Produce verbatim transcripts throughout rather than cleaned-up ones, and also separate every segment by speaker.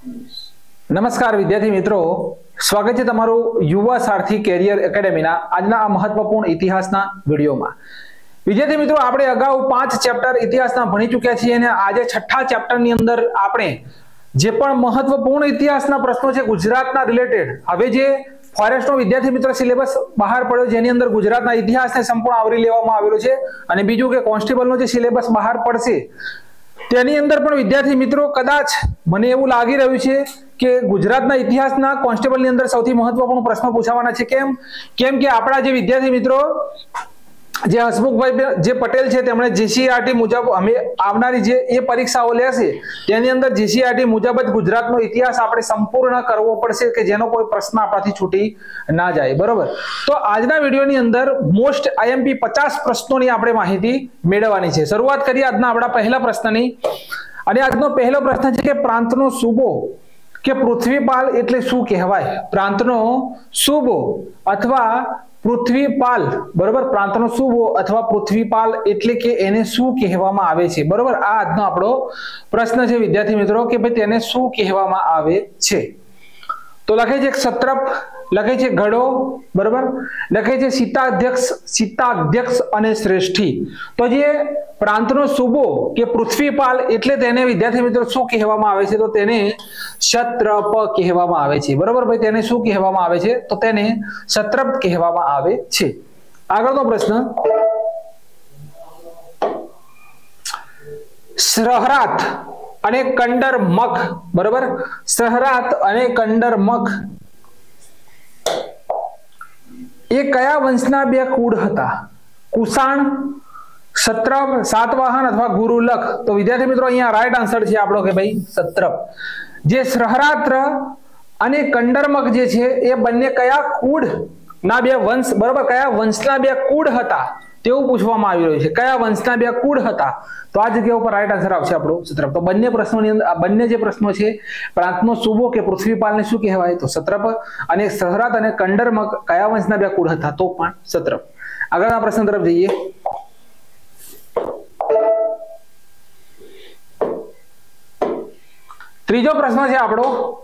Speaker 1: નમસ્કાર વિદ્યાર્થી મિત્રો, સ્વાગત છે તમારું યુવા સારથી કેરિયર એકેડેમીના આજના આ મહત્વપૂર્ણ ઇતિહાસના વિડીયોમાં। વિદ્યાર્થી મિત્રો, આપણે અગાઉ પાંચ ચેપ્ટર ઇતિહાસના ભણી ચૂક્યા છીએ અને આજે છઠ્ઠા ચેપ્ટરની અંદર આપણે જે પણ મહત્વપૂર્ણ ઇતિહાસના પ્રશ્નો છે ગુજરાતના રિલેટેડ, હવે જે ફોરેસ્ટનો વિદ્યાર્થી મિત્રો સિલેબસ બહાર પડ્યો જેની અંદર ગુજરાતના ઇતિહાસને સંપૂર્ણ આવરી લેવામાં આવેલો છે અને બીજું કે કોન્સ્ટેબલનો જે સિલેબસ બહાર પડશે તેની અંદર પણ વિદ્યાર્થી મિત્રો કદાચ મને એવું લાગી રહ્યું છે કે ગુજરાતના ઇતિહાસના કોન્સ્ટેબલની અંદર સૌથી મહત્વપૂર્ણ પ્રશ્નો પૂછાવાના છે। કેમ કેમ કે આપણા જે વિદ્યાર્થી મિત્રો જે હસમુખભાઈ જે પટેલ છે તેમણે જીસીઆરટી મુજબ અમે આવનારી જે એ પરીક્ષાઓ લેશે તેની અંદર જીસીઆરટી મુજબ જ ગુજરાતનો ઇતિહાસ આપણે સંપૂર્ણ કરવો પડશે કે જેનો કોઈ પ્રશ્ન આપણાથી છૂટી ના જાય, બરોબર। તો આજના વિડીયોની અંદર મોસ્ટ આઈએમપી પચાસ પ્રશ્નોની આપણે માહિતી મેળવવાની છે। શરૂઆત કરીએ આજના આપણા પહેલા પ્રશ્નની અને આજનો પહેલો પ્રશ્ન છે કે પ્રાંતનો સૂબો કે પૃથ્વીપાલ એટલે શું કહેવાય? પ્રાંતનો સૂબો અથવા પૃથ્વીપાલ, બરોબર, પ્રાંતનો સૂબો અથવા પૃથ્વીપાલ એટલે કે એને શું કહેવામાં આવે છે, બરોબર। આ આજનો આપણો પ્રશ્ન છે વિદ્યાર્થી મિત્રો કે ભાઈ તેને શું કહેવામાં આવે છે। તો લખે છે સત્રપ, લખે છે ગઢો, બરોબર, લખે છે સીતાધ્યક્ષ, સીતાધ્યક્ષ અને શ્રેષ્ઠી। તો જે પ્રાંતનો સૂબો કે પૃથ્વીપાલ એટલે તેને વિદ્યાર્થી મિત્રો શું કહેવામાં આવે છે? તો તેને સત્રપ કહેવામાં આવે છે, બરોબર ભાઈ। તેને શું કહેવામાં આવે છે? તો તેને સત્રપ કહેવામાં આવે છે। આગળનો પ્રશ્ન, સહરાત અને કંડરમખ, બરોબર, સહરાત અને કંડરમખ એ કયા વંશના બે કુળ હતા? કુષાણ, સત્રપ, સાતવાહન અથવા ગુરુલક? તો વિદ્યાર્થી મિત્રો અહીંયા રાઈટ આન્સર છે આપણો કે ભાઈ સત્રપ। જે સહરાત્ર અને કંડરમખ જે છે એ બંને કયા કુળ ના બે વંશ, બરોબર, કયા વંશના બે કુળ હતા તેવું પૂછવામાં આવી રહ્યું છે। કયા વંશના બે કુળ હતા? તો આ જગ્યા ઉપર રાઈટ આન્સર આવશે આપણો સત્રપ। તો બંને પ્રશ્નોની અંદર બંને જે પ્રશ્નો છે પ્રાંતનો સૂબો કે પૃથ્વીપાલને શું કહેવાય? તો સત્રપ, અને સહરાત અને કંડરમખ કયા વંશના બે કુળ હતા? તો પણ સત્રપ। આગળના પ્રશ્ન તરફ જઈએ। ત્રીજો પ્રશ્ન છે આપણો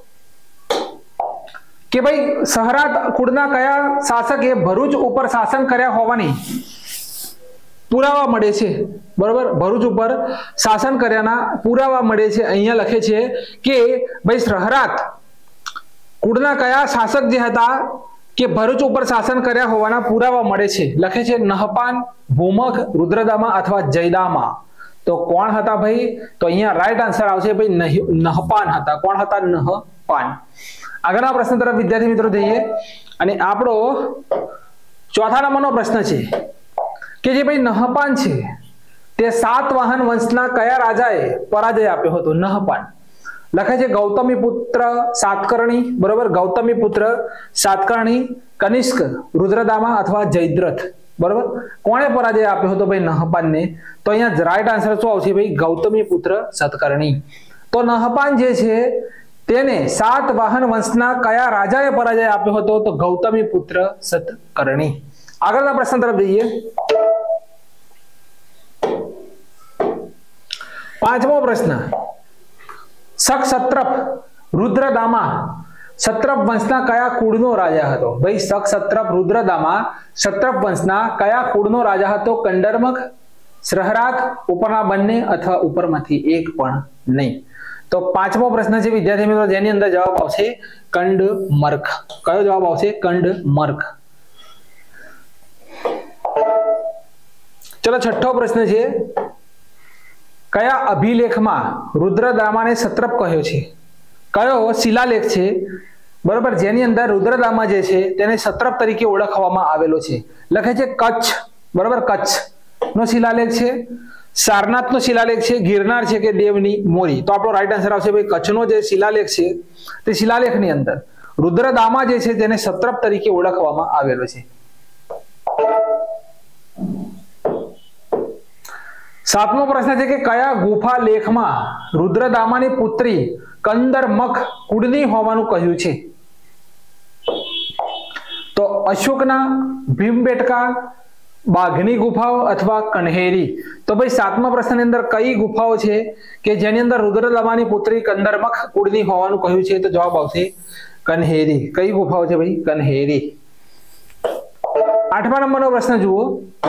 Speaker 1: કે ભાઈ સહરાત કુળના કયા શાસકે ભરૂચ ઉપર શાસન કર્યા હોવાની પુરાવા મળે છે, બરોબર? ભરૂચ ઉપર શાસન કર્યાના પુરાવા મળે છે। અહીંયા લખે છે કે ભાઈ સહરાત કુળના કયા શાસક જે હતા કે ભરૂચ ઉપર શાસન કર્યા હોવાના પુરાવા મળે છે? લખે છે નહપાન, ભૂમક, રુદ્રદામા અથવા જયદામા। તો કોણ હતા ભાઈ? તો અહીંયા રાઈટ આન્સર આવશે ભાઈ નહપાન હતા। કોણ હતા? નહપાન। આગળના પ્રશ્ન તરફ વિદ્યાર્થી મિત્રો જઈએ અને આપણો ચોથા નંબરનો પ્રશ્ન છે કે જે ભાઈ નહપાન છે તે સાતવાહન વંશના કયા રાજાએ પરાજય આપ્યો હતો? નહપાન લખે છે ગૌતમી પુત્ર સાતકર્ણી, બરોબર, ગૌતમી પુત્ર સાતકર્ણી, કનિષ્ક, રુદ્રદામા અથવા જયદ્રથ, બરોબર। કોણે પરાજય આપ્યો હતો ભાઈ નહપાનને? તો અહીંયા રાઈટ આન્સર શું આવશે ભાઈ? ગૌતમી પુત્ર સાતકર્ણી। તો નહપાન જે છે તેને સાતવાહન વંશના કયા રાજાએ પરાજય આપ્યો હતો? તો ગૌતમી પુત્ર સાતકર્ણી। આગળના પ્રશ્ન તરફ જઈએ। પાંચમો પ્રશ્ન, શક સત્રપ રુદ્રદામા સત્રપ વંશના કયા કુળનો રાજા હતો? ભાઈ શક સત્રપ રુદ્રદામા સત્રપ વંશના કયા કુળનો રાજા હતો? કંડરમખ, સહરાત, ઉપરના બંને અથવા ઉપરમાંથી એક પણ નહીં। તો પાંચમો પ્રશ્ન છે વિદ્યાર્થી મિત્રો જેની અંદર જવાબ આવશે કંડમર્ક। કયો જવાબ આવશે? કંડમર્ક। ચલો છઠ્ઠો પ્રશ્ન છે, કયા અભિલેખમાં રુદ્રદામાને સત્રપ કહ્યો છે? કયો શિલાલેખ છે, બરોબર, જેની અંદર રુદ્રદામા જે છે તેને સત્રપ તરીકે ઓળખવામાં આવેલો છે? લખે છે કચ્છ, બરોબર, કચ્છ નો શિલાલેખ છે, સારનાથનો શિલાલેખ છે, ગિરનાર છે કે દેવની મોરી? તો આપણો રાઈટ આન્સર આવશે ભાઈ કચ્છનો જે શિલાલેખ છે તે શિલાલેખની અંદર રુદ્રદામા જે છે તેને સત્રપ તરીકે ઓળખવામાં આવેલો છે। સાતમો પ્રશ્ન છે કે કયા ગુફા લેખમાં રુદ્રદામાની પુત્રી કંદરમખ કુળની હોવાનું કહ્યું છે? તો અશોકના, ભીમબેટકા, બાઘની ગુફાઓ અથવા કન્હેરી? તો ભાઈ સાતમા પ્રશ્નની અંદર કઈ ગુફાઓ છે કે જેની અંદર રુદ્રદામાની પુત્રી કંદરમખ કુળની હોવાનું કહ્યું છે? તો જવાબ આવશે કન્હેરી. કઈ ગુફાઓ છે ભાઈ? કન્હેરી. આઠમા નંબરનો પ્રશ્ન જુઓ.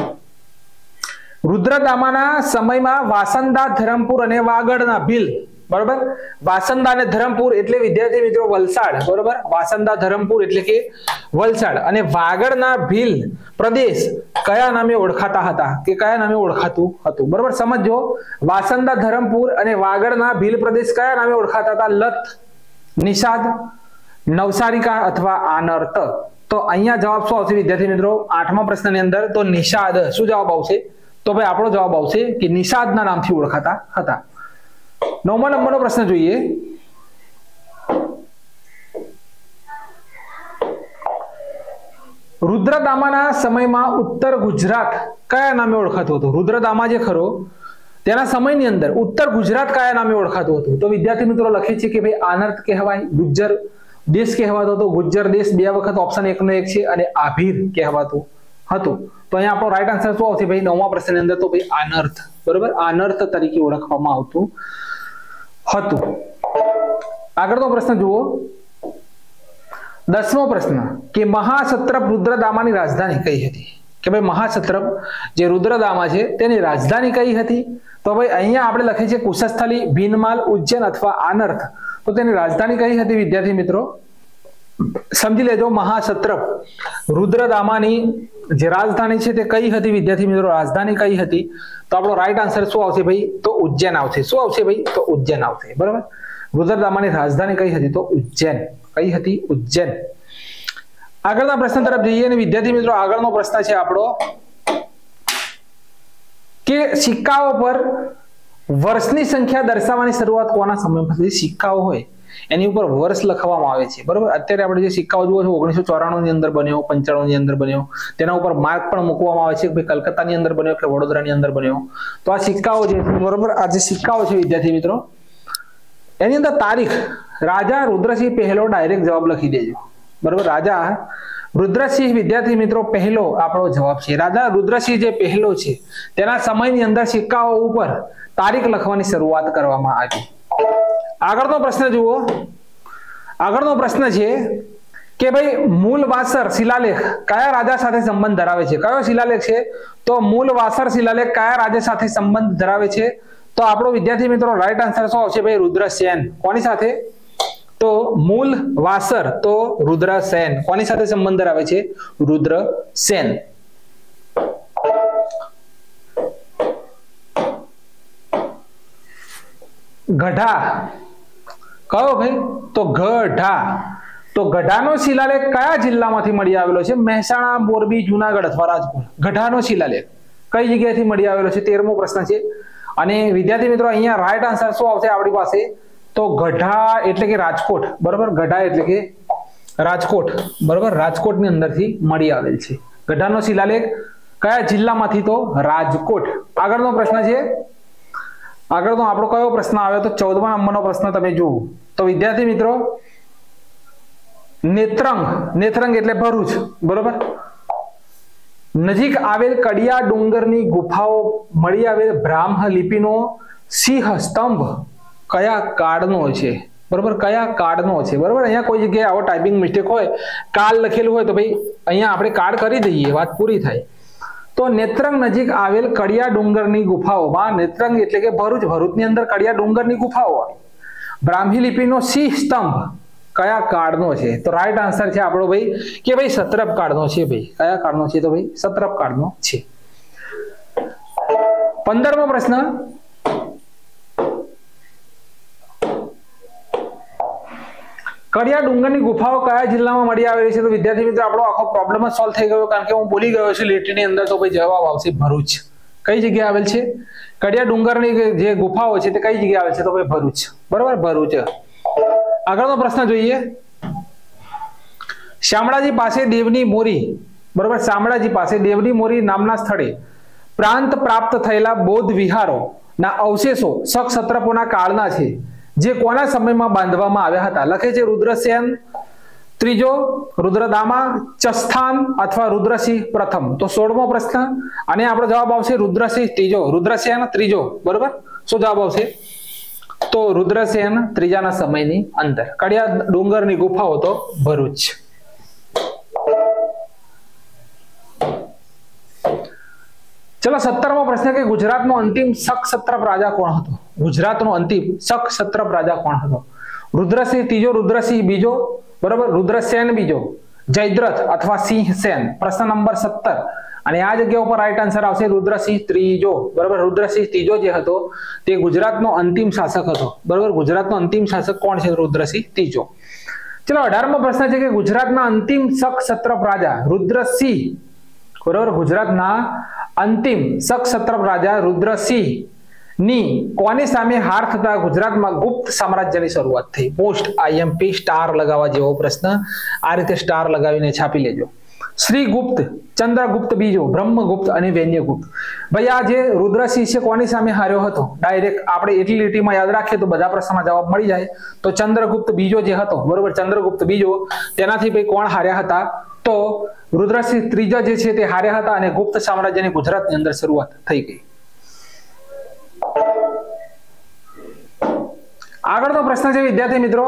Speaker 1: રુદ્રદામાના સમયમાં વાસંદા, ધરમપુર અને વાગડના ભીલ, બરોબર, વાસંદા અને ધરમપુર એટલે વિદ્યાર્થી મિત્રો વલસાડ, બરોબર, વાસંદા ધરમપુર એટલે કે વલસાડ, અને વાગડના ભીલ પ્રદેશ કયા નામે ઓળખાતા હતા કે કયા નામે ઓળખાતું હતું? બરોબર, સમજો. વાસંદા ધરમપુર અને વાગડના ભીલ પ્રદેશ કયા નામે ઓળખાતા હતા? લત, નિષાદ, નવસારિકા અથવા આનર્ત? તો અહીંયા જવાબ શું આવશે વિદ્યાર્થી મિત્રો આઠમા પ્રશ્નની અંદર? તો નિષાદ. શું જવાબ આવશે? તો ભાઈ આપણો જવાબ આવશે કે નિષાદના નામથી ઓળખાતા હતા. નવમા નંબરનો પ્રશ્ન જોઈએ. રુદ્રદામાના સમયમાં ઉત્તર ગુજરાત કયા નામે ઓળખાતું હતું? રુદ્રદામા જે ખરો તેના સમયની અંદર ઉત્તર ગુજરાત કયા નામે ઓળખાતું હતું? તો વિદ્યાર્થી મિત્રો લખે છે કે ભાઈ આનર્ત કહેવાય, ગુજ્જર દેશ કહેવાતો હતો, ગુજ્જર દેશ બે વખત ઓપ્શન એક નો એક છે, અને આભીર કહેવાતું હતું. તો અહીંયા આપણો રાઈટ આન્સર શું આવશે ભાઈ નવમા પ્રશ્નની અંદર? તો ભાઈ આનર્ત, બરોબર, આનર્ત તરીકે ઓળખવામાં આવતું હતું. આગળનો પ્રશ્ન જુઓ. દસમો પ્રશ્ન કે મહાસત્રપ રુદ્રદામાની રાજધાની કઈ હતી? કે ભાઈ મહાસત્રપ જે રુદ્રદામા છે તેની રાજધાની કઈ હતી? તો ભાઈ અહીંયા આપણે લખીએ છીએ કુશસ્થલી, ભીનમાલ, ઉજ્જૈન અથવા આનર્ત. તો તેની રાજધાની કઈ હતી વિદ્યાર્થી મિત્રો? સમજી લેજો. મહાસત્રપ રુદ્રદામાની જે રાજધાની છે તે કઈ હતી વિદ્યાર્થી મિત્રો? રાજધાની કઈ હતી? તો આપણો રાઈટ આન્સર શું આવશે ભાઈ? તો ઉજ્જૈન આવશે. શું આવશે ભાઈ? તો ઉજ્જૈન આવશે. બરાબર. રુદ્રદામાની રાજધાની કઈ હતી? તો ઉજ્જૈન. કઈ હતી? ઉજ્જૈન. આગળના પ્રશ્ન તરફ જઈએ અને વિદ્યાર્થી મિત્રો આગળનો પ્રશ્ન છે આપણો કે સિક્કાઓ પર વર્ષની સંખ્યા દર્શાવવાની શરૂઆત કોના સમયમાંથી? સિક્કાઓ હોય એની ઉપર વર્ષ લખવામાં આવે છે, બરોબર. અત્યારે આપણે જે સિક્કાઓ જુઓ છો ઓગણીસો ચોરાણું ની અંદર બન્યો, પંચાણું ની અંદર બન્યો, તેના ઉપર માર્ક પણ મૂકવામાં આવે છે કે ભાઈ કલકત્તાની અંદર બન્યો કે વડોદરાની અંદર બન્યો. તો આ સિક્કાઓ જે બરોબર આ જે સિક્કાઓ છે વિદ્યાર્થી મિત્રો એની અંદર તારીખ રાજા રુદ્રસિંહ પહેલો ડાયરેક્ટ જવાબ લખી દેજો, બરોબર. રાજા રુદ્રસિંહ વિદ્યાર્થી મિત્રો પહેલો આપણો જવાબ છે. રાજા રુદ્રસિંહ જે પહેલો છે તેના સમયની અંદર સિક્કાઓ ઉપર તારીખ લખવાની શરૂઆત કરવામાં આવી. આગળનો પ્રશ્ન જુઓ. આગળનો પ્રશ્ન છે કે ભાઈ મૂલવાસર શિલાલેખ કયા રાજા સાથે સંબંધ ધરાવે છે? કયો શિલાલેખ છે? તો મૂલવાસર શિલાલેખ કયા રાજા સાથે સંબંધ ધરાવે છે? તો આપણો વિદ્યાર્થી મિત્રો રાઈટ આન્સર શું આવશે ભાઈ? રુદ્રસેન. કોની સાથે? તો મૂલવાસર તો રુદ્રસેન. કોની સાથે સંબંધ ધરાવે છે? રુદ્રસેન. ગઢા કયો ભાઈ? તો ગઢા. તો ગઢાનો શિલાલેખ કયા જિલ્લામાંથી મળી આવેલો છે? મહેસાણા, મોરબી, જુનાગઢ અથવા રાજકોટ. ગઢાનો શિલાલેખ કઈ જગ્યાએથી મળી આવેલો છે? તેરમો પ્રશ્ન છે. અને વિદ્યાર્થી મિત્રો અહીંયા રાઈટ આન્સર શું આવશે આપણી પાસે? તો ગઢા એટલે કે રાજકોટ, બરોબર. ગઢા એટલે કે રાજકોટ, બરોબર. રાજકોટની અંદરથી મળી આવેલ છે. ગઢાનો શિલાલેખ કયા જિલ્લામાંથી? તો રાજકોટ. આગળનો પ્રશ્ન છે. આગળનો આપણો કયો પ્રશ્ન આવ્યો? તો ચૌદમા નંબરનો પ્રશ્ન તમે જુઓ. તો વિદ્યાર્થી મિત્રો નેત્રંગ, નેત્રંગ એટલે ભરૂચ, બરોબર. નજીક આવેલ કડિયા ડુંગરની ગુફાઓ મળી આવેલ બ્રાહ્મ લિપિનો સિંહ સ્તંભ કયા કાળનો છે? બરોબર. કયા કાળનો છે? બરોબર. અહીંયા કોઈ જગ્યાએ આવો ટાઈપિંગ મિસ્ટેક હોય, કાળ લખેલું હોય તો ભાઈ અહીંયા આપણે કાળ કરી દઈએ, વાત પૂરી થાય. તો નેત્રંગ નજીક આવેલ કડિયા ડુંગરની ગુફાઓમાં, નેત્રંગ એટલે કે ભરૂચ, ભરૂચની અંદર કડિયા ડુંગરની ગુફાઓ, બ્રાહ્મી લિપિનો સિંહ સ્તંભ કયા કાળનો છે? તો રાઈટ આન્સર છે આપણો ભાઈ કે ભાઈ સત્રપ કાળનો છે. ભાઈ કયા કાળનો છે? તો ભાઈ સત્રપ કાળનો છે. પંદરમો પ્રશ્ન કડિયા ડુંગરની ગુફાઓ કયા જિલ્લામાં મળી આવેલી છે? તો વિદ્યાર્થી મિત્રો આપણો આખો પ્રોબ્લેમ જ સોલ્વ થઈ ગયો, કારણ કે હું ભૂલી ગયો છું લીટીની અંદર. તો ભાઈ જવાબ આવશે ભરૂચ. કઈ જગ્યાએ આવેલ છે? કડિયા ડુંગરની જે ગુફાઓ છે તે કઈ જગ્યાએ આવેલ છે? તો ભાઈ ભરૂચ, બરોબર. ભરૂચ. આગળનો પ્રશ્ન જોઈએ. શામળાજી પાસે દેવની મોરી, બરોબર. શામળાજી પાસે દેવની મોરી નામના સ્થળે પ્રાંત પ્રાપ્ત થયેલા બૌદ્ધ વિહારો ના અવશેષો સક્ષત્રપોના કાળના છે, જે કોના સમયમાં બાંધવામાં આવ્યા હતા? લખે છે રુદ્રસેન ત્રીજો રુદ્રદામા ચસ્થાન અથવા રુદ્રસિંહ પ્રથમ, તો સોળમો પ્રશ્ન અને આપણો જવાબ આવશે રુદ્રસિંહ ત્રીજો, રુદ્રસેન ત્રીજો, બરોબર. શું જવાબ આવશે? તો રુદ્રસેન ત્રીજાના સમયની અંદર. કડિયા ડુંગરની ગુફાઓ તો ભરૂચ. ચલો સત્તરમો પ્રશ્ન કે ગુજરાતનો અંતિમ શક સત્રપ રાજા કોણ હતો? ગુજરાતનો અંતિમ શક સત્રપ રાજા કોણ હતો? રુદ્રસિંહ ત્રીજો, રુદ્રસિંહ બીજો, બરોબર, રુદ્રસેન બીજો, જયદ્રથ અથવા સિંહ સેન. પ્રશ્ન નંબર સત્તર અને આ જગ્યા ઉપર રાઈટ આન્સર આવશે રુદ્રસિંહ ત્રીજો, બરોબર. રુદ્રસિંહ ત્રીજો જે હતો તે ગુજરાતનો અંતિમ શાસક હતો, બરોબર. ગુજરાતનો અંતિમ શાસક કોણ છે? રુદ્રસિંહ ત્રીજો. ચલો અઢારમો પ્રશ્ન છે કે ગુજરાતના અંતિમ શક સત્રપ રાજા રુદ્રસિંહ, બરોબર, ગુજરાતના અંતિમ શક સત્રપ રાજા રુદ્રસિંહ ની કોની સામે હાર થતા ગુજરાતમાં ગુપ્ત સામ્રાજ્યની શરૂઆત થઈ? પોસ્ટ આઈએમપી સ્ટાર લગાવવા જેવો પ્રશ્ન, આ રીતે સ્ટાર લગાવીને છાપી લેજો. શ્રીગુપ્ત, ચંદ્રગુપ્ત બીજો, બ્રહ્મગુપ્ત અને વૈન્યગુપ્ત. ભાઈ આ જે રુદ્રસિંહ છે કોની સામે હાર્યો હતો? ડાયરેક્ટ આપણે એટલી લીટીમાં યાદ રાખીએ તો બધા પ્રશ્નમાં જવાબ મળી જાય. તો ચંદ્રગુપ્ત બીજો જે હતો, બરોબર, ચંદ્રગુપ્ત બીજો, તેનાથી ભાઈ કોણ હાર્યા હતા? તો રુદ્રસિંહ ત્રીજા જે છે તે હાર્યા હતા અને ગુપ્ત સામ્રાજ્યની ગુજરાતની અંદર શરૂઆત થઈ ગઈ. આગળનો પ્રશ્ન છે વિદ્યાર્થી મિત્રો,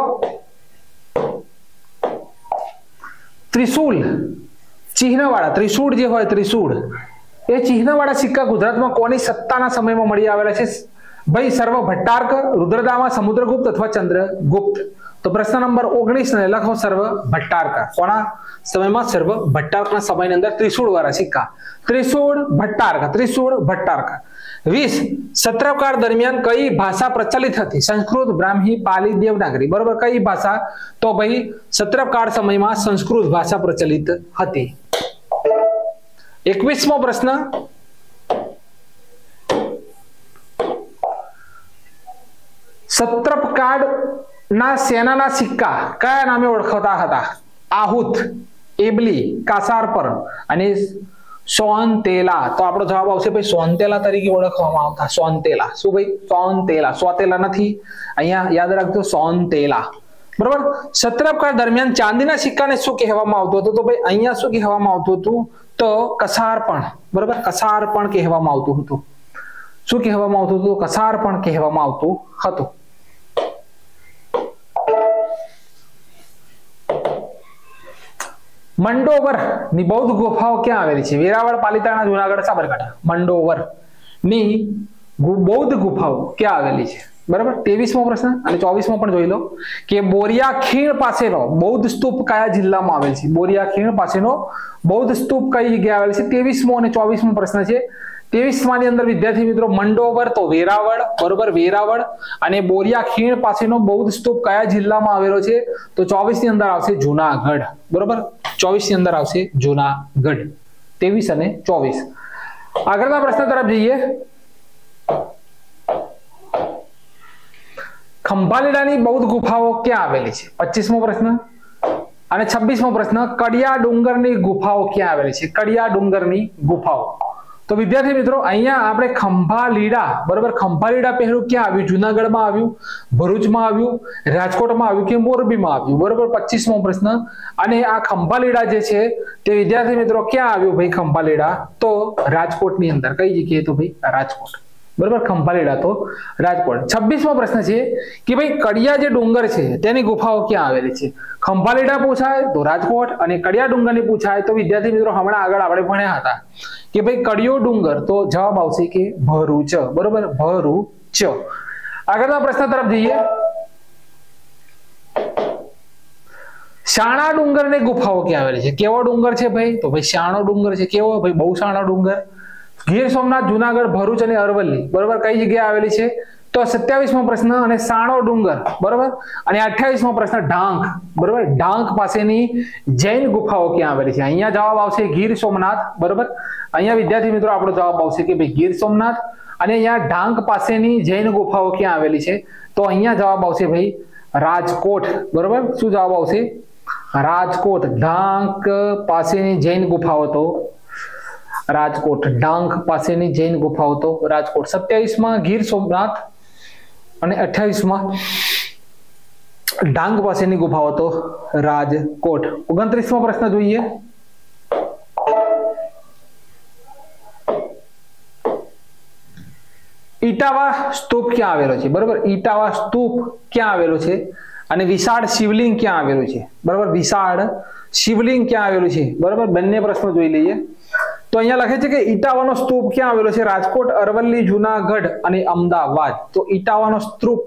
Speaker 1: ત્રિશુલ ચિહ્નવાળા, ત્રિશુળ જે હોય ત્રિશુળ, એ ચિહ્નવાળા સિક્કા ગુજરાતમાં કોની સત્તાના સમયમાં મળી આવેલા છે? ભાઈ સર્વ ભટ્ટાર્ક, રુદ્રદામા, સમુદ્રગુપ્ત અથવા ચંદ્રગુપ્ત. તો પ્રશ્ન નંબર ઓગણીસ ને લખો સર્વ ભટ્ટાર્ક. કોના સમયમાં? સર્વ ભટ્ટાર્કના સમયની અંદર ત્રિશુળ વાળા સિક્કા. ત્રિશુળ ભટ્ટાર્ક, ત્રિશુળ ભટ્ટાર્ક. વીસ સત્રકાળ દરમિયાન કઈ ભાષા પ્રચલિત હતી? સંસ્કૃત, બ્રાહ્મી, પાલી, દેવનાગરી, બરોબર. કઈ ભાષા? તો ભાઈ સત્રકાળ સમયમાં સંસ્કૃત ભાષા પ્રચલિત હતી. એકવીસમો પ્રશ્ન, સત્રપકાળ ના સેનાના સિક્કા કયા નામે ઓળખાતા હતા? આહુત, એબલી, કાસારપર અને સોનતેલા. તો આપણો જવાબ આવશે ભાઈ સોનતેલા તરીકે ઓળખવામાં આવતા. સોનતેલા. શું ભાઈ? સોનતેલા. સોતેલા નથી, અહીંયા યાદ રાખજો, સોનતેલા, બરોબર. સત્રપકાળ દરમિયાન ચાંદીના સિક્કાને શું કહેવામાં આવતું હતું? તો ભાઈ અહીંયા શું કહેવામાં આવતું હતું? તો કસારપણ, બરોબર, કસારપણ કહેવામાં આવતું હતું. શું કહેવામાં આવતું હતું? કસારપણ કહેવામાં આવતું હતું. મંડોવર ની બૌદ્ધ ગુફાઓ ક્યાં આવેલી છે? વેરાવળ, પાલિતાણા, જુનાગઢ, સાબરકાંઠા. મંડોવર ની બૌદ્ધ ગુફાઓ ક્યાં આવેલી છે? બરાબર. ત્રેવીસમો પ્રશ્ન અને ચોવીસમો પણ જોઈ લો કે બોરિયા ખીણ પાસેનો બૌદ્ધ સ્તૂપ કયા જિલ્લામાં આવેલ છે? બોરિયા ખીણ પાસેનો બૌદ્ધ સ્તૂપ કઈ જગ્યાએ આવેલ છે? ત્રેવીસમો અને ચોવીસમો પ્રશ્ન છે. ત્રેવીસમા ની અંદર વિદ્યાર્થી મિત્રો મંડોવર તો વેરાવળ, બરોબર, વેરાવળ. અને બોરિયા ખીણ પાસેનો બૌદ્ધ સ્તૂપ કયા જિલ્લામાં આવેલો છે? તો ચોવીસ ની અંદર આવશે જુનાગઢ, બરોબર. ચોવીસ ની અંદર આવશે જુનાગઢ. ત્રેવીસ અને ચોવીસ. આગળના પ્રશ્ન તરફ જઈએ. ખંભાલીડાની બૌદ્ધ ગુફાઓ ક્યાં આવેલી છે? પચીસમો પ્રશ્ન અને છવ્વીસમો પ્રશ્ન કડિયા ડુંગરની ગુફાઓ ક્યાં આવેલી છે? કડિયા ડુંગરની ગુફાઓ. તો વિદ્યાર્થી મિત્રો અહીંયા આપણે ખંભાલીડા, બરોબર, ખંભાલીડા પહેલું ક્યાં આવ્યું? જુનાગઢમાં આવ્યું, ભરૂચમાં આવ્યું, રાજકોટમાં આવ્યું કે મોરબીમાં આવ્યું, બરોબર. પચીસમો પ્રશ્ન. અને આ ખંભાલીડા જે છે તે વિદ્યાર્થી મિત્રો ક્યાં આવ્યું ભાઈ? ખંભાલીડા તો રાજકોટની અંદર. કઈ જગ્યાએ? તો ભાઈ રાજકોટ, બરોબર. ખંભાલીડા તો રાજકોટ. છવ્વીસમો પ્રશ્ન છે કે ભાઈ કડિયા જે ડુંગર છે તેની ગુફાઓ ક્યાં આવેલી છે? ખંભાલીડા પૂછાય તો રાજકોટ અને કડિયા ડુંગરની પૂછાય તો વિદ્યાર્થી મિત્રો હમણાં આગળ આપણે ભણ્યા હતા કે ભાઈ કડિયો ડુંગર, તો જવાબ આવશે કે ભરૂચ, બરોબર, ભરૂચ. આગળના પ્રશ્ન તરફ જઈએ. શાણા ડુંગરની ગુફાઓ ક્યાં આવેલી છે? કેવો ડુંગર છે ભાઈ? તો ભાઈ શાણો ડુંગર છે. કેવો ભાઈ? બહુ શાણો ડુંગર. ગીર સોમનાથ, જુનાગઢ, ભરૂચ અને અરવલ્લી, બરોબર. કઈ જગ્યાએ આવેલી છે? તો સત્યાવીસમો પ્રશ્ન અને સાણો ડુંગર, બરોબર. અને અઠ્યાવીસમો પ્રશ્ન ઢાંક, બરોબર. ઢાંક પાસેની જૈન ગુફાઓ ક્યાં આવેલી છે? અહીંયા જવાબ આવશે ગીર સોમનાથ, બરોબર. અહીંયા વિદ્યાર્થી મિત્રો આપણો જવાબ આવશે કે ભાઈ ગીર સોમનાથ. અને અહીંયા ઢાંક પાસેની જૈન ગુફાઓ ક્યાં આવેલી છે? તો અહીંયા જવાબ આવશે ભાઈ રાજકોટ, બરોબર. શું જવાબ આવશે? રાજકોટ. ઢાંક પાસેની જૈન ગુફાઓ તો રાજકોટ. ડાંગ પાસેની જૈન ગુફાઓ તો રાજકોટ. સત્યાવીસ માં ગીર સોમનાથ અને અઠ્યાવીસ માં ડાંગ પાસેની ગુફાઓ તો રાજકોટ. ઓગણત્રીસમો પ્રશ્ન જોઈએ. ઇટાવા સ્તૂપ ક્યાં આવેલો છે? બરોબર, ઇટાવા સ્તૂપ ક્યાં આવેલો છે? અને વિશાળ શિવલિંગ ક્યાં આવેલું છે? બરોબર, વિશાળ શિવલિંગ ક્યાં આવેલું છે? બરોબર, બંને પ્રશ્નો જોઈ લઈએ. તો અહીંયા લખે છે કે ઇટાવાનો સ્તૂપ ક્યાં આવેલો છે? રાજકોટ, અરવલ્લી, જુનાગઢ અને અમદાવાદ. તો ઇટાવાનો સ્તૂપ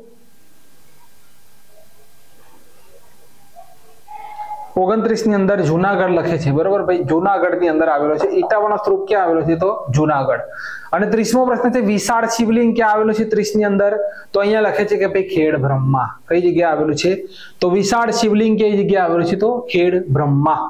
Speaker 1: ઓગણત્રીસ ની અંદર જુનાગઢ લખે છે. બરોબર ભાઈ, જુનાગઢ ની અંદર આવેલો છે. ઇટાવાનો સ્તૂપ ક્યાં આવેલો છે? તો જુનાગઢ. અને ત્રીસમો પ્રશ્ન છે વિશાળ શિવલિંગ ક્યાં આવેલું છે? ત્રીસ ની અંદર તો અહીંયા લખે છે કે ભાઈ ખેડ બ્રહ્મા. કઈ જગ્યાએ આવેલું છે? તો વિશાળ શિવલિંગ કઈ જગ્યાએ આવેલું છે? તો ખેડ બ્રહ્મા.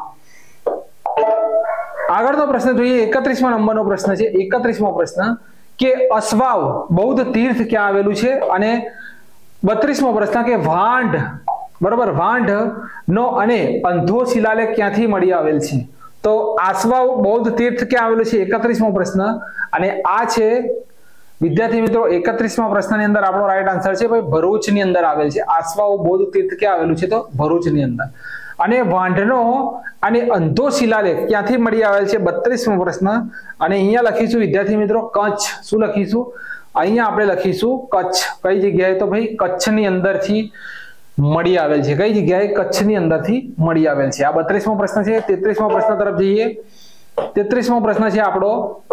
Speaker 1: આગળનો પ્રશ્ન જોઈએ. એકત્રીસમા નંબરનો પ્રશ્ન છે. એકત્રીસમો પ્રશ્ન કે અસવાવ બૌદ્ધ તીર્થ ક્યાં આવેલું છે? અને બત્રીસમો પ્રશ્ન કે વાંઢ, બરોબર, વાંઢ નો અને અંધો શિલાલેખ ક્યાંથી મળી આવેલ છે? તો આસવાવ બૌદ્ધ તીર્થ ક્યાં આવેલું છે? એકત્રીસમો પ્રશ્ન. અને આ છે વિદ્યાર્થી મિત્રો એકત્રીસમા પ્રશ્નની અંદર આપણો રાઈટ આન્સર છે ભાઈ ભરૂચની અંદર આવેલ છે. આસવાવ બૌદ્ધ તીર્થ ક્યાં આવેલું છે? તો ભરૂચની અંદર. અને વાંઢનો અને અંધો શિલાલેખ ક્યાંથી મળી આવેલ છે? બત્રીસમો પ્રશ્ન. અને અહીંયા લખીશું વિદ્યાર્થી મિત્રો કચ્છ. શું લખીશું? અહીંયા આપણે લખીશું કચ્છ. કઈ જગ્યાએ? તો ભાઈ કચ્છની અંદરથી મળી આવેલ છે. કઈ જગ્યાએ? કચ્છની અંદરથી મળી આવેલ છે. આ બત્રીસમો પ્રશ્ન છે. તેત્રીસમો પ્રશ્ન તરફ જઈએ. તેત્રીસમો પ્રશ્ન છે આપણો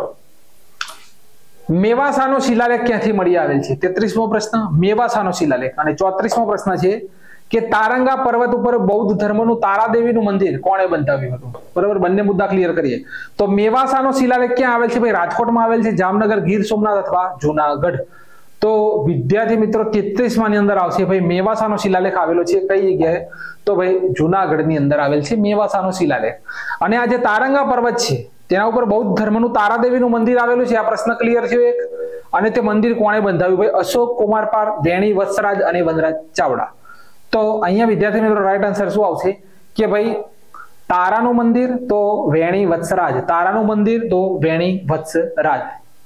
Speaker 1: મેવાસાનો શિલાલેખ ક્યાંથી મળી આવેલ છે? તેત્રીસમો પ્રશ્ન મેવાસાનો શિલાલેખ. અને ચોત્રીસમો પ્રશ્ન છે કે તારંગા પર્વત ઉપર બૌદ્ધ ધર્મનું તારાદેવીનું મંદિર કોણે બંધાવ્યું હતું? બરાબર, બંને મુદ્દા ક્લિયર કરીએ. તો મેવાસાનો શિલાલેખ ક્યાં આવેલ છે? ભાઈ રાજકોટમાં આવેલ છે, જામનગર, ગીર સોમનાથ અથવા જુનાગઢ. તો વિદ્યાર્થી મિત્રો તેત્રીસ ની અંદર આવશે ભાઈ મેવાસાનો શિલાલેખ આવેલો છે. કઈ જગ્યાએ? તો ભાઈ જુનાગઢ ની અંદર આવેલ છે મેવાસાનો શિલાલેખ. અને આ જે તારંગા પર્વત છે તેના ઉપર બૌદ્ધ ધર્મનું તારાદેવીનું મંદિર આવેલું છે. આ પ્રશ્ન ક્લિયર થયો એક. અને તે મંદિર કોણે બંધાવ્યું? ભાઈ અશોક કુમારપાળ, વેણી વત્સરાજ અને વનરાજ ચાવડા. તો અહીંયા વિદ્યાર્થી મિત્રો રાઈટ આન્સર શું આવશે કે ભાઈ તારાનું મંદિર તો વેણી વત્સરાજ. તારાનું મંદિર તો વેણી વત્સરાજ.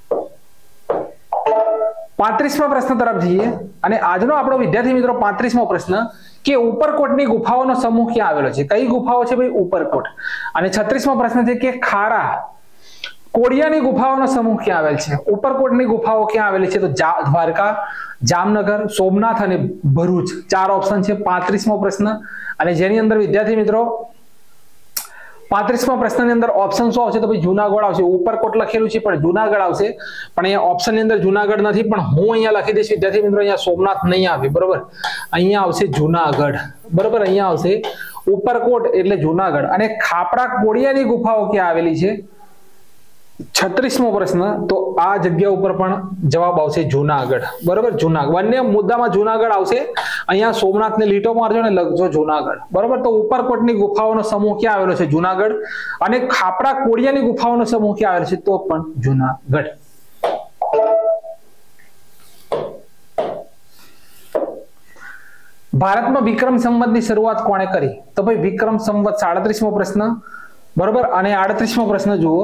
Speaker 1: પાંત્રીસમા પ્રશ્ન તરફ જઈએ. અને આજનો આપણો વિદ્યાર્થી મિત્રો પાંત્રીસમો પ્રશ્ન કે ઉપરકોટની ગુફાઓનો સમૂહ ક્યાં આવેલો છે? કઈ ગુફાઓ છે ભાઈ? ઉપરકોટ. અને છત્રીસમો પ્રશ્ન છે કે ખારા કોડિયાની ગુફાઓનો સમૂહ ક્યાં આવેલ છે? ઉપરકોટની ગુફાઓ ક્યાં આવેલી છે? તો દ્વારકા, જામનગર, સોમનાથ અને ભરૂચ. ચાર ઓપ્શન છે. પાંત્રીસમો પ્રશ્ન. અને જેની અંદર વિદ્યાર્થી મિત્રો પાંત્રીસમા પ્રશ્નની અંદર ઓપ્શન શું આવશે? તો ભાઈ જુનાગઢ આવશે. ઉપરકોટ લખેલું છે પણ જુનાગઢ આવશે. પણ અહીંયા ઓપ્શન ની અંદર જુનાગઢ નથી, પણ હું અહીંયા લખી દઈશ વિદ્યાર્થી મિત્રો. અહીંયા સોમનાથ નહીં આવે. બરોબર, અહીંયા આવશે જુનાગઢ. બરોબર, અહીંયા આવશે ઉપરકોટ એટલે જુનાગઢ. અને ખાપરા કોડિયાની ગુફાઓ ક્યાં આવેલી છે? છત્રીસમો પ્રશ્ન. તો આ જગ્યા ઉપર પણ જવાબ આવશે જુનાગઢ. બરોબર, જુનાગઢ. બંને મુદ્દામાં જુનાગઢ આવશે. અહીંયા સોમનાથ ને લીટો મારજો ને લખજો જુનાગઢ. બરોબર, તો ઉપરકોટની ગુફાઓનો સમૂહ ક્યાં આવેલો છે? જુનાગઢ. અને ખાપરા કોડિયાની ગુફાઓનો સમૂહ ક્યાં આવેલો છે? તો પણ જુનાગઢ. ભારતમાં વિક્રમ સંવતની શરૂઆત કોણે કરી? તો ભાઈ વિક્રમ સંવત. સાડત્રીસમો પ્રશ્ન. બરોબર, અને આડત્રીસમો પ્રશ્ન જુઓ.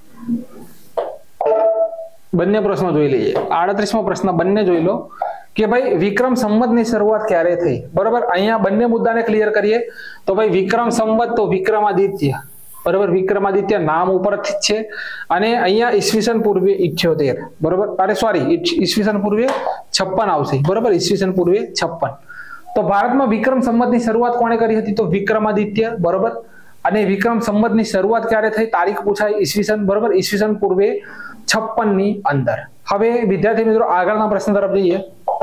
Speaker 1: બંને પ્રશ્નો જોઈ લઈએ. આડત્રીસમો પ્રશ્ન બંને જોઈ લો કે ભાઈ વિક્રમ સંવતની શરૂઆત ક્યારે થઈ? બરોબર, અહીંયા બંને મુદ્દાને ક્લિયર કરીએ. તો ભાઈ વિક્રમ સંવત તો વિક્રમાદિત્ય. બરોબર, વિક્રમાદિત્ય નામ ઉપરથી જ છે. અને અહીંયા ઈસવીસન પૂર્વે ઇઠ્યોતેર. બરોબર, અરે સોરી ઈસવીસન પૂર્વે છપ્પન આવશે. બરોબર, ઈસવીસન પૂર્વે છપ્પન. તો ભારતમાં વિક્રમ સંવતની શરૂઆત કોણે કરી હતી? તો વિક્રમાદિત્ય. બરોબર, અને વિક્રમ સંવતની શરૂઆત ક્યારે થઈ? તારીખ પૂછાય ઈસવીસન. બરોબર, ઈસવીસન પૂર્વે છપ્પન ની અંદર. હવે વિદ્યાર્થી મિત્રો આગળના પ્રશ્ન તરફ જઈએ.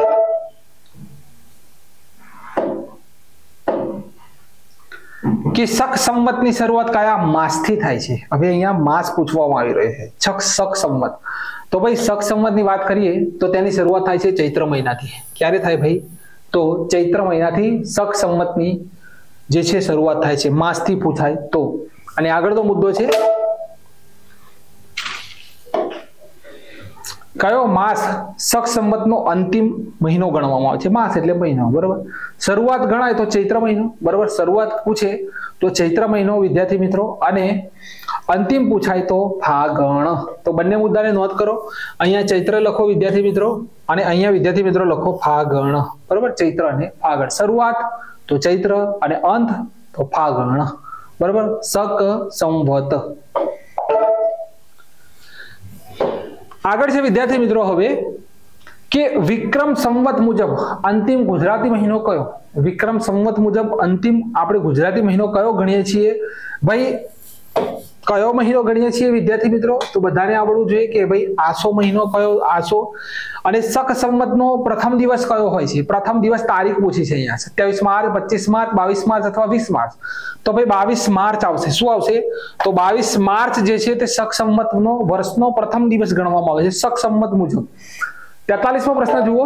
Speaker 1: કે શક સંવતની શરૂઆત કયા માસથી થાય છે? હવે અહીંયા માસ પૂછવામાં આવી રહ્યો છે. શક શક સંવત. તો ભાઈ શક સંવતની વાત કરીએ તો તેની શરૂઆત થાય છે ચૈત્ર મહિનાથી. ક્યારે થાય ભાઈ? તો ચૈત્ર મહિનાથી શક સંવતની જે છે શરૂઆત થાય છે. માસથી પૂછાય તો. અને આગળનો મુદ્દો છે કયો માસ શક સંવતનો અંતિમ મહિનો ગણવામાં આવે છે? માસ એટલે મહિનો, બરાબર. શરૂઆત ગણાય તો ચૈત્ર મહિનો, બરાબર. શરૂઆત પૂછે તો ચૈત્ર મહિનો વિદ્યાર્થી મિત્રો, અને અંતિમ પૂછાય તો ફાગણ. તો બંને મુદ્દાને નોંધ કરો. અહીંયા ચૈત્ર લખો વિદ્યાર્થી મિત્રો, અને અહીંયા વિદ્યાર્થી મિત્રો લખો ફાગણ, બરાબર. ચૈત્ર અને ફાગણ. શરૂઆત તો ચૈત્ર અને અંત તો ફાગણ, બરાબર. શક સંવત. આગળ છે વિદ્યાર્થી મિત્રો હવે કે વિક્રમ સંવત મુજબ અંતિમ ગુજરાતી મહિનો કયો? વિક્રમ સંવત મુજબ અંતિમ આપણે ગુજરાતી મહિનો કયો ગણીએ છીએ? ભાઈ કયો મહિનો ગણીએ છીએ વિદ્યાર્થી મિત્રો? તો બધાને આવડવું જોઈએ કે ભાઈ આસો મહિનો કયો? આસો. અને શક સંવતનો પ્રથમ દિવસ કયો હોય છે? પ્રથમ દિવસ તારીખ પૂછી છે અહીંયા, સત્યાવીસ માર્ચ, પચીસ માર્ચ, બાવીસ માર્ચ અથવા વીસ માર્ચ. તો ભાઈ બાવીસ માર્ચ આવશે. શું આવશે? તો બાવીસ માર્ચ જે છે તે શક સંવતનો વર્ષનો પ્રથમ દિવસ ગણવામાં આવે છે શક સંવત મુજબ. તેતાલીસમો પ્રશ્ન જુઓ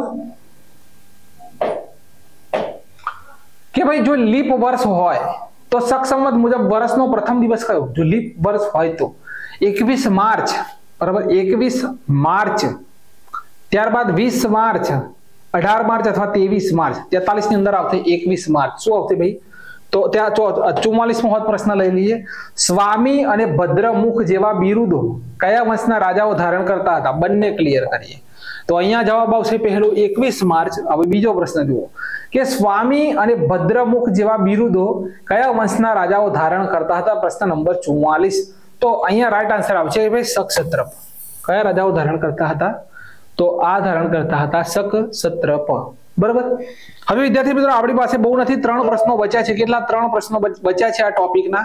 Speaker 1: કે ભાઈ જો લીપ વર્ષ હોય તો શક સંવત મુજબ વર્ષનો પ્રથમ દિવસ કયો? જો લીપ વર્ષ હોય તો એકવીસ માર્ચ, બરાબર. એકવીસ માર્ચ, ત્યારબાદ વીસ માર્ચ, અઢાર માર્ચ અથવા ત્રેવીસ માર્ચ. તેતાલીસ ની અંદર આવશે એકવીસ માર્ચ. શું આવશે ભાઈ? તો ત્યાં ચુમ્માલીસમો હોત પ્રશ્ન લઈ લઈએ. સ્વામી અને ભદ્રમુખ જેવા બિરુદો કયા વંશના રાજાઓ ધારણ કરતા હતા? બંને ક્લિયર કરીએ. તો અહીંયા જવાબ આવશે પહેલું એકવીસ માર્ચ. હવે બીજો પ્રશ્ન જુઓ કે સ્વામી અને ભદ્રમુખ જેવા બિરુદો કયા વંશના રાજાઓ ધારણ કરતા હતા? પ્રશ્ન નંબર ચુમ્માલીસ. તો અહીંયા રાઈટ આન્સર આવશે ભાઈ શકસત્રપ. કયા રાજાઓ ધારણ કરતા હતા? તો આ ધારણ કરતા હતા શકસત્રપ, બરાબર. હવે વિદ્યાર્થી મિત્રો આપણી પાસે બહુ નથી, ત્રણ પ્રશ્નો બચ્યા છે. કેટલા? ત્રણ પ્રશ્નો બચ્યા છે આ ટોપિકના.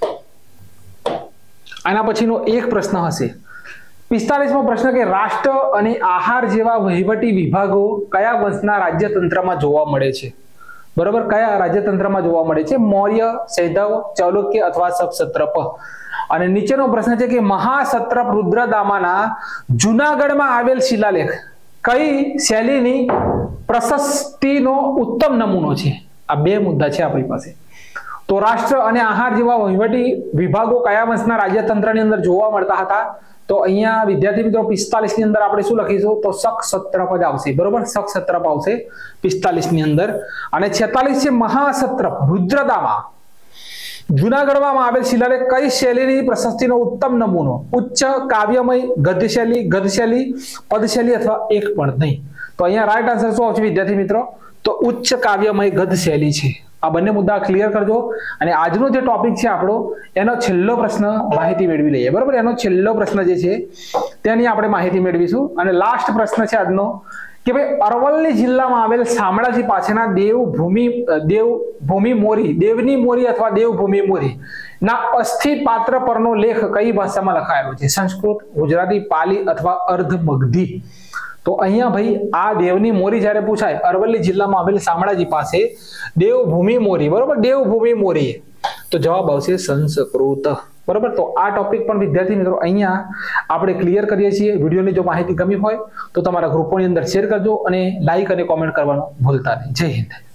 Speaker 1: આના પછીનો એક પ્રશ્ન હશે. પિસ્તાલીસમો પ્રશ્ન કે રાષ્ટ્ર અને આહાર જેવા વહીવટી વિભાગો કયા વંશના રાજ્યતંત્રમાં જોવા મળે છે? બરાબર. કયા રાજ્યતંત્રમાં જોવા મળે છે? મૌર્ય, સૈંધવ, ચાલુક્ય અથવા શકસત્રપ. અને નીચેનો પ્રશ્ન છે કે મહાસત્રપ રુદ્રદામાના જૂનાગઢમાં આવેલ શિલાલેખ કઈ શૈલીની પ્રશસ્તિનો ઉત્તમ નમૂનો છે? આ બે મુદ્દા છે આપણી પાસે. તો રાષ્ટ્ર અને આહાર જેવા વહીવટી વિભાગો કયા વંશના રાજ્યતંત્રની અંદર જોવા મળતા હતા? તો અહીંયા વિદ્યાર્થી મિત્રો પિસ્તાલીસ ની અંદર આપણે શું લખીશું? તો શકસત્રપ જ આવશે, બરોબર. શકસત્રપ આવશે પિસ્તાલીસ ની અંદર. અને છેતાલીસ છે મહાસત્રપ રુદ્રદામા જૂનાગઢમાં આવેલ શિલાલેખ કઈ શૈલીની પ્રશસ્તિનો ઉત્તમ નમૂનો? ઉચ્ચ, કાવ્યમય, ગદ્યશૈલી, ગદ્યશૈલી, પદશૈલી અથવા એક પણ નહીં. તો અહીંયા રાઈટ આન્સર શું આવશે વિદ્યાર્થી મિત્રો? તો ઉચ્ચ, કાવ્યમય, ગદ્યશૈલી છે. આ બંને મુદ્દા ક્લિયર કરજો. અને આજનો જે ટોપિક છે આપણો એનો છેલ્લો પ્રશ્ન માહિતી મેળવી લઈએ, બરાબર. એનો છેલ્લો પ્રશ્ન જે છે તેની આપણે માહિતી મેળવીશું. અને લાસ્ટ પ્રશ્ન છે આજનો કે ભાઈ અરવલ્લી જિલ્લામાં આવેલ શામળાજી પાસેના દેવભૂમિ દેવભૂમિ મોરી દેવની મોરી અથવા દેવભૂમિ મોરી ના અસ્થિ પાત્ર પરનો લેખ કઈ ભાષામાં લખાયેલો છે? સંસ્કૃત, ગુજરાતી, પાલી અથવા અર્ધમગધી. તો અહીંયા ભાઈ આ દેવની મોરી જ્યારે પૂછાય, અરવલ્લી જિલ્લામાં આવેલ શામળાજી પાસે દેવભૂમિ મોરી, બરોબર. દેવભૂમિ મોરી, તો જવાબ આવશે સંસ્કૃત, બરોબર. તો આ ટોપિક પણ વિદ્યાર્થી મિત્રો અહીંયા આપણે ક્લિયર કરીએ છીએ. વિડીયોની જો માહિતી ગમી હોય તો તમારા ગ્રુપોની અંદર શેર કરજો અને લાઈક અને કોમેન્ટ કરવાનું ભૂલતા નહીં. જય હિન્દ.